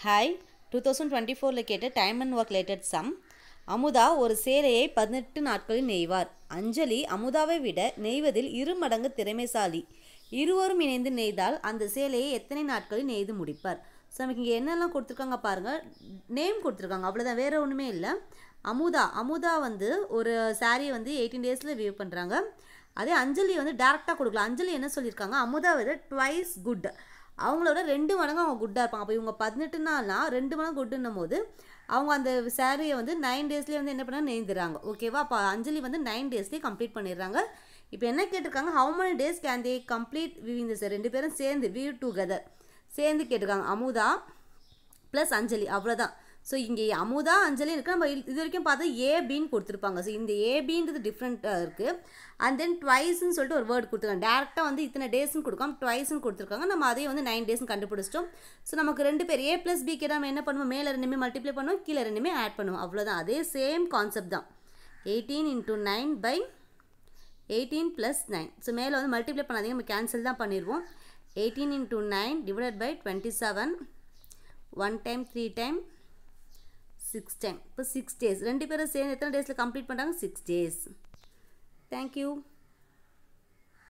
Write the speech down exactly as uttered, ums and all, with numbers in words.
Hi, twenty twenty-four ல கேட்ட time and work related sum. Amudha ஒரு சேலையை பதினெட்டு நாட்களில் நெய்வார். அஞ்சலி அமுதாவை விட நெய்வதில் இரு மடங்கு திறமைசாலி. இருவரும் இணைந்து நெய்தால் அந்த சேலையை எத்தனை நாட்களில் நெய்து முடிப்பார்? ஸோ நமக்கு இங்கே என்னெல்லாம் கொடுத்துருக்காங்க பாருங்கள். நேம் கொடுத்துருக்காங்க, அவ்வளோதான், வேறு ஒன்றுமே இல்லை. அமுதா அமுதா வந்து ஒரு சாரியை வந்து எயிட்டீன் டேஸில் வியூ பண்ணுறாங்க. அதே அஞ்சலி வந்து டேரெக்டாக கொடுக்கல. அஞ்சலி என்ன சொல்லியிருக்காங்க, அமுதா விட ட்வைஸ் குட், அவங்களோட ரெண்டு மடங்கு அவங்க குட்டாக இருப்பாங்க. அப்போ இவங்க பதினெட்டு நாள்னா ரெண்டு மடங்கு குட்டுன்னும் போது அவங்க அந்த சாரியை வந்து நைன் டேஸ்லேயே வந்து என்ன பண்ண நெய்ந்துறாங்க. ஓகேவா? அப்போ அஞ்சலி வந்து நைன் டேஸ்லேயே கம்ப்ளீட் பண்ணிடுறாங்க. இப்போ என்ன கேட்டிருக்காங்க, how many days can they complete weaving this, ரெண்டு பேரும் சேர்ந்து வியூ டுகெதர் சேர்ந்து கேட்டிருக்காங்க. அமுதா ப்ளஸ் அஞ்சலி, அவ்வளோதான். ஸோ இங்கே அமுதா அஞ்சலி இருக்குது. நம்ம இது வரைக்கும் பார்த்தா ஏபின்னு கொடுத்துருப்பாங்க. ஸோ இந்த ஏபின்றது டிஃப்ரெண்ட்டாக இருக்குது. அண்ட் தென் ட்வைஸ்ன்னு சொல்லிட்டு ஒரு வேர்டு கொடுத்துருக்காங்க. டேரெக்டாக வந்து இத்தனை டேஸ்ன்னு கொடுக்காம ட்வைஸ்ன்னு கொடுத்துருக்காங்க. நம்ம அதையும் வந்து நைன் டேஸ்ன்னு கண்டுபிடிச்சிட்டோம். ஸோ நமக்கு ரெண்டு பேர் ஏ ப்ளஸ் பிக்கு நம்ம என்ன பண்ணுவோம், மேலே ரெண்டுமே மல்டிப்ளை பண்ணுவோம், கீழே ரெண்டுமே ஆட் பண்ணுவோம், அவ்வளோதான். அதே சேம் கான்செப்ட் தான். Eighteen into nine by eighteen plus nine. So மேலே வந்து மல்டிப்ளை பண்ணாதீங்க, நம்ம கேன்சல் தான் பண்ணிடுவோம். Eighteen into nine divided by twenty seven, one time three time six time. இப்போ சிக்ஸ் டேஸ் ரெண்டு பேரும் சேர்ந்து எத்தனை டேஸில் கம்ப்ளீட் பண்ணுறாங்க, சிக்ஸ் டேஸ். தேங்க்யூ.